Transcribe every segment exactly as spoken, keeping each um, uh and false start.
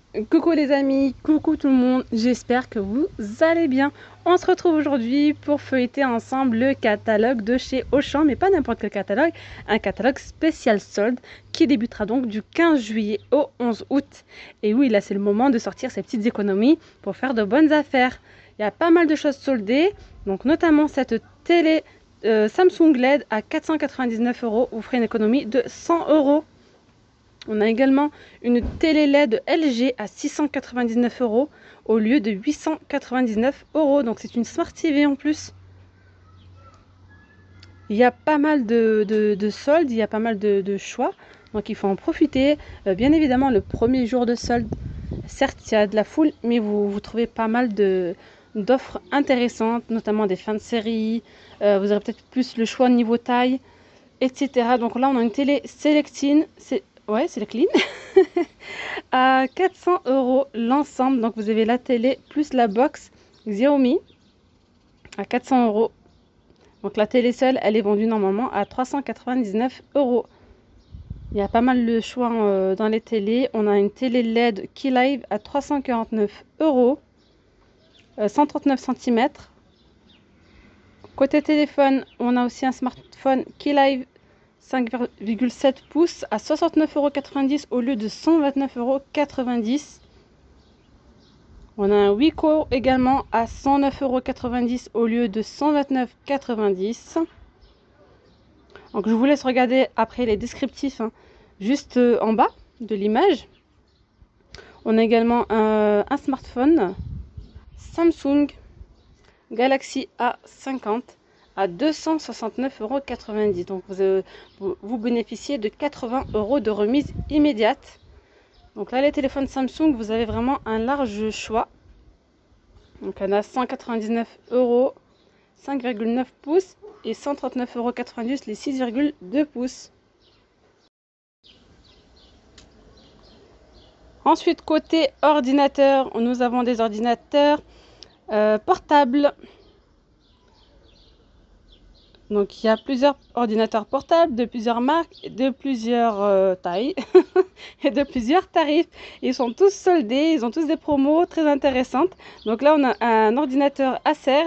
Coucou les amis, coucou tout le monde, j'espère que vous allez bien. On se retrouve aujourd'hui pour feuilleter ensemble le catalogue de chez Auchan, mais pas n'importe quel catalogue, un catalogue spécial solde qui débutera donc du quinze juillet au onze août. Et oui, là c'est le moment de sortir ces petites économies pour faire de bonnes affaires. Il y a pas mal de choses soldées, donc notamment cette télé euh, Samsung L E D à quatre cent quatre-vingt-dix-neuf euros, vous ferez une économie de cent euros. On a également une télé L E D L G à six cent quatre-vingt-dix-neuf euros au lieu de huit cent quatre-vingt-dix-neuf euros. Donc c'est une Smart T V en plus. Il y a pas mal de, de, de soldes, il y a pas mal de, de choix. Donc il faut en profiter. Euh, bien évidemment, le premier jour de solde, certes, il y a de la foule, mais vous, vous trouvez pas mal de d'offres intéressantes, notamment des fins de série. Euh, vous aurez peut-être plus le choix niveau taille, et cetera. Donc là, on a une télé Selectine. C'est Ouais, c'est le clean. À quatre cents euros l'ensemble. Donc vous avez la télé plus la box Xiaomi à quatre cents euros. Donc la télé seule, elle est vendue normalement à trois cent quatre-vingt-dix-neuf euros. Il y a pas mal de choix euh, dans les télés. On a une télé L E D Keylive à trois cent quarante-neuf euros, euh, cent trente-neuf centimètres. Côté téléphone, on a aussi un smartphone Keylive cinq virgule sept pouces à soixante-neuf euros quatre-vingt-dix au lieu de cent vingt-neuf euros quatre-vingt-dix. On a un Wiko également à cent neuf euros quatre-vingt-dix au lieu de cent vingt-neuf euros quatre-vingt-dix. Donc je vous laisse regarder après les descriptifs hein, juste en bas de l'image. On a également un, un smartphone Samsung Galaxy A cinquante à deux cent soixante-neuf euros quatre-vingt-dix. Donc vous, euh, vous, vous bénéficiez de quatre-vingts euros de remise immédiate. Donc là les téléphones Samsung, vous avez vraiment un large choix. Donc on a cent quatre-vingt-dix-neuf euros, cinq virgule neuf pouces et cent trente-neuf euros quatre-vingt-dix les six virgule deux pouces. Ensuite côté ordinateur, nous avons des ordinateurs euh, portables. Donc il y a plusieurs ordinateurs portables de plusieurs marques, de plusieurs euh, tailles et de plusieurs tarifs. Ils sont tous soldés, ils ont tous des promos très intéressantes. Donc là on a un ordinateur Acer.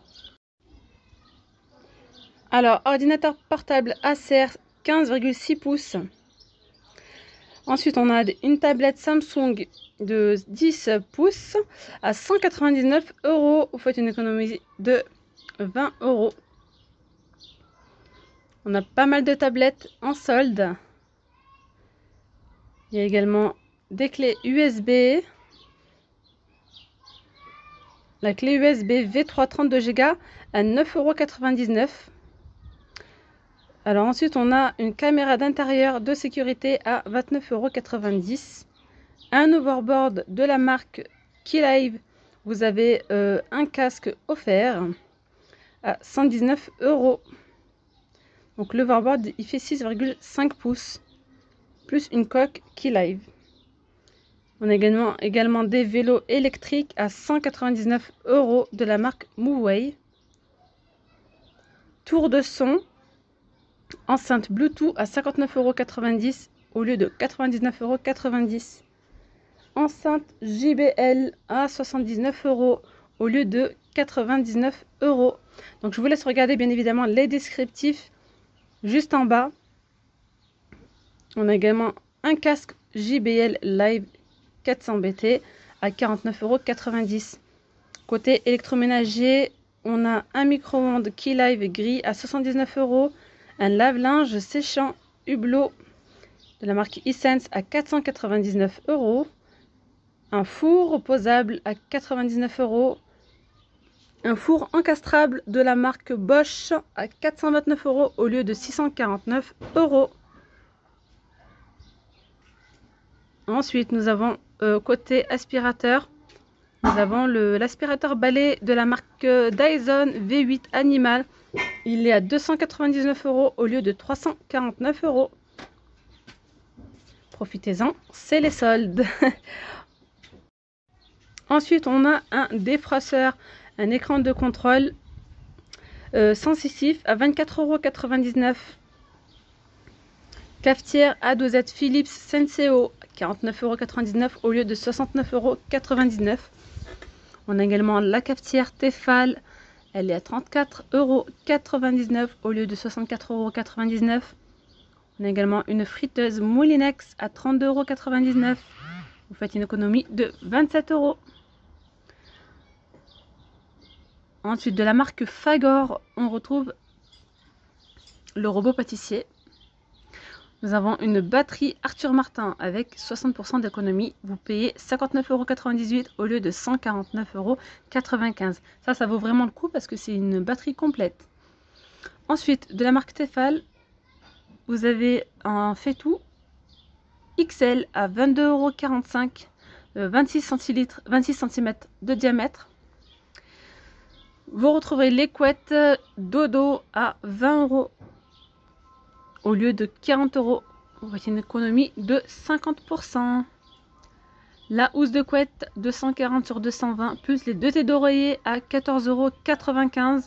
Alors ordinateur portable Acer quinze virgule six pouces. Ensuite on a une tablette Samsung de dix pouces à cent quatre-vingt-dix-neuf euros. Vous faites une économie de vingt euros. On a pas mal de tablettes en solde. Il y a également des clés U S B. La clé U S B V trois trente-deux giga à neuf euros quatre-vingt-dix-neuf. Alors ensuite, on a une caméra d'intérieur de sécurité à vingt-neuf euros quatre-vingt-dix. Un overboard de la marque Keylive. Vous avez euh, un casque offert à cent dix-neuf euros. Donc l'overboard, il fait six virgule cinq pouces. Plus une coque Keylive. On a également, également des vélos électriques à cent quatre-vingt-dix-neuf euros de la marque Moveway. Tour de son, enceinte Bluetooth à cinquante-neuf euros quatre-vingt-dix au lieu de quatre-vingt-dix-neuf euros quatre-vingt-dix. Enceinte J B L à soixante-dix-neuf euros au lieu de quatre-vingt-dix-neuf euros. Donc je vous laisse regarder bien évidemment les descriptifs juste en bas. On a également un casque J B L Live quatre cents B T à quarante-neuf euros quatre-vingt-dix. Côté électroménager, on a un micro-ondes Keylive gris à soixante-dix-neuf euros, un lave-linge séchant Hublot de la marque Hisense à quatre cent quatre-vingt-dix-neuf euros, un four opposable à quatre-vingt-dix-neuf euros, un four encastrable de la marque Bosch à quatre cent vingt-neuf euros au lieu de six cent quarante-neuf euros. Ensuite, nous avons euh, côté aspirateur, nous avons l'aspirateur balai de la marque Dyson V huit Animal. Il est à deux cent quatre-vingt-dix-neuf euros au lieu de trois cent quarante-neuf euros. Profitez-en, c'est les soldes. Ensuite, on a un défrosseur, un écran de contrôle euh, sensitif à vingt-quatre euros quatre-vingt-dix-neuf. Cafetière A deux Z Philips Senseo quarante-neuf euros quatre-vingt-dix-neuf au lieu de soixante-neuf euros quatre-vingt-dix-neuf. On a également la cafetière Tefal, elle est à trente-quatre euros quatre-vingt-dix-neuf au lieu de soixante-quatre euros quatre-vingt-dix-neuf. On a également une friteuse Moulinex à trente-deux euros quatre-vingt-dix-neuf. Vous faites une économie de vingt-sept euros. Ensuite, de la marque Fagor, on retrouve le robot pâtissier. Nous avons une batterie Arthur Martin avec soixante pour cent d'économie. Vous payez cinquante-neuf euros quatre-vingt-dix-huit au lieu de cent quarante-neuf euros quatre-vingt-quinze. Ça, ça vaut vraiment le coup parce que c'est une batterie complète. Ensuite, de la marque Tefal, vous avez un faitout X L à vingt-deux euros quarante-cinq, euh, vingt-six centilitres, vingt-six centimètres de diamètre. Vous retrouverez les couettes Dodo à vingt euros au lieu de quarante euros. Vous faites une économie de cinquante pour cent. La housse de couette deux cent quarante sur deux cent vingt plus les deux têtes d'oreiller à quatorze euros quatre-vingt-quinze.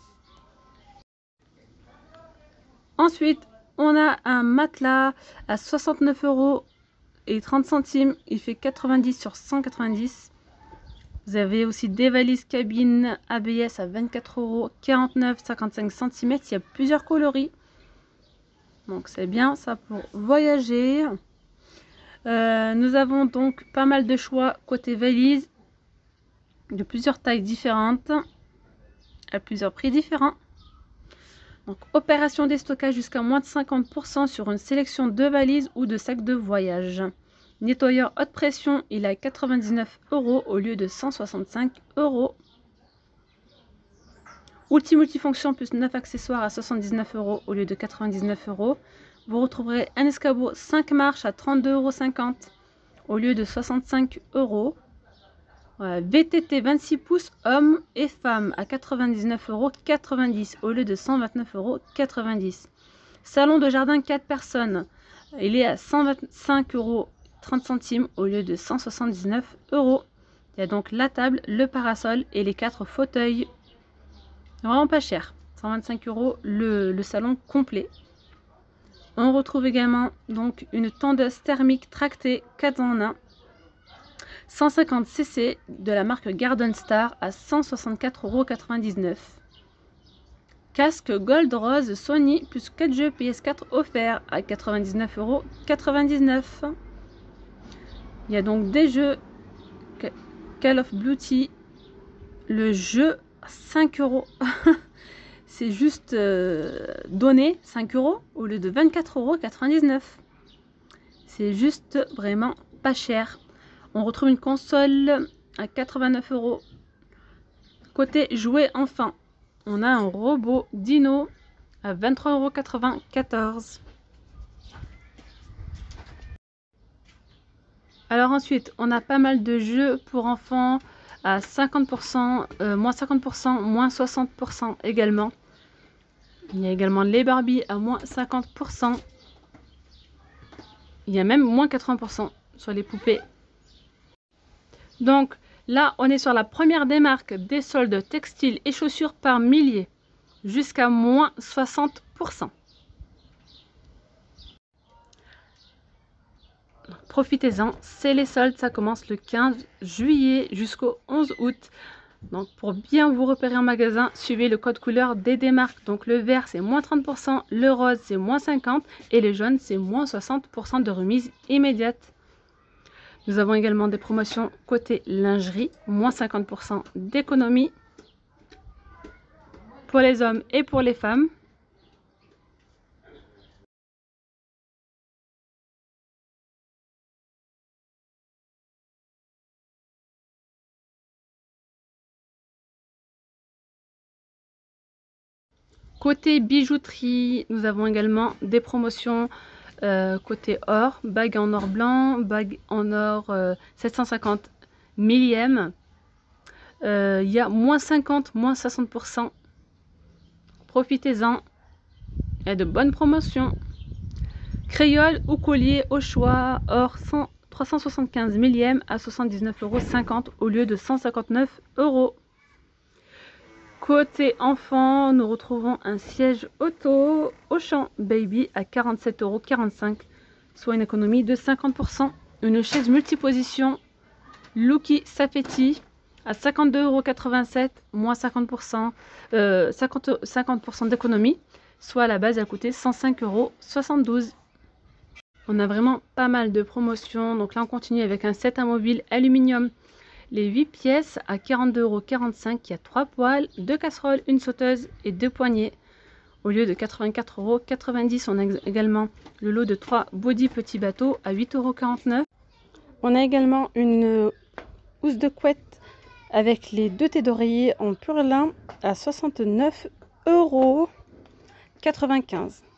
Ensuite, on a un matelas à soixante-neuf euros et trente centimes. Il fait quatre-vingt-dix sur cent quatre-vingt-dix. Vous avez aussi des valises cabine A B S à vingt-quatre euros quarante-neuf cinquante-cinq centimètres. Il y a plusieurs coloris. Donc c'est bien ça pour voyager. Euh, nous avons donc pas mal de choix côté valise. De plusieurs tailles différentes. À plusieurs prix différents. Donc, opération déstockage jusqu'à moins de cinquante pour cent sur une sélection de valises ou de sacs de voyage. Nettoyeur haute pression, il est à quatre-vingt-dix-neuf euros au lieu de cent soixante-cinq euros. Outil multifonction plus neuf accessoires à soixante-dix-neuf euros au lieu de quatre-vingt-dix-neuf euros. Vous retrouverez un escabeau cinq marches à trente-deux euros cinquante au lieu de soixante-cinq euros. Voilà, V T T vingt-six pouces hommes et femmes à quatre-vingt-dix-neuf euros quatre-vingt-dix au lieu de cent vingt-neuf euros quatre-vingt-dix. Salon de jardin quatre personnes, il est à cent vingt-cinq euros trente centimes au lieu de cent soixante-dix-neuf euros. Il y a donc la table, le parasol et les quatre fauteuils. Vraiment pas cher, cent vingt-cinq euros le, le salon complet. On retrouve également donc une tondeuse thermique tractée quatre en un. cent cinquante centilitres de la marque Garden Star à cent soixante-quatre euros quatre-vingt-dix-neuf. Casque Gold Rose Sony plus quatre jeux P S quatre offerts à quatre-vingt-dix-neuf euros quatre-vingt-dix-neuf. Il y a donc des jeux Call of Duty. Le jeu cinq euros. C'est juste euh, donné cinq euros au lieu de vingt-quatre euros quatre-vingt-dix-neuf. C'est juste vraiment pas cher. On retrouve une console à quatre-vingt-neuf euros. Côté jouets enfants, on a un robot Dino à vingt-trois euros quatre-vingt-quatorze. Alors ensuite, on a pas mal de jeux pour enfants à cinquante pour cent, euh, moins cinquante pour cent, moins soixante pour cent également. Il y a également les Barbie à moins cinquante pour cent. Il y a même moins quatre-vingts pour cent sur les poupées. Donc là, on est sur la première des marques des soldes textiles et chaussures par milliers, jusqu'à moins soixante pour cent. Profitez-en, c'est les soldes, ça commence le quinze juillet jusqu'au onze août. Donc pour bien vous repérer en magasin, suivez le code couleur des démarques. Donc le vert c'est moins trente pour cent, le rose c'est moins cinquante pour cent et le jaune c'est moins soixante pour cent de remise immédiate. Nous avons également des promotions côté lingerie, moins cinquante pour cent d'économie pour les hommes et pour les femmes. Côté bijouterie, nous avons également des promotions euh, côté or, bague en or blanc, bague en or euh, sept cent cinquante millième. Euh, il y a moins cinquante, moins soixante pour cent. Profitez-en. Il y a de bonnes promotions. Créole ou collier au choix, or trois cent soixante-quinze millième à soixante-dix-neuf euros cinquante au lieu de cent cinquante-neuf euros. Côté enfant, nous retrouvons un siège auto Auchan Baby à quarante-sept euros quarante-cinq, soit une économie de cinquante pour cent. une chaise multiposition Lucky Safety à cinquante-deux euros quatre-vingt-sept, moins cinquante pour cent, euh, cinquante, cinquante pour cent d'économie, soit à la base elle coûtait cent cinq euros soixante-douze. On a vraiment pas mal de promotions. Donc là on continue avec un set à mobile aluminium, les huit pièces à quarante-deux euros quarante-cinq. Il y a trois poêles, deux casseroles, une sauteuse et deux poignées. Au lieu de quatre-vingt-quatre euros quatre-vingt-dix, on a également le lot de trois body petits bateaux à huit euros quarante-neuf. On a également une housse de couette avec les deux thés d'oreiller en pur lin à soixante-neuf euros quatre-vingt-quinze.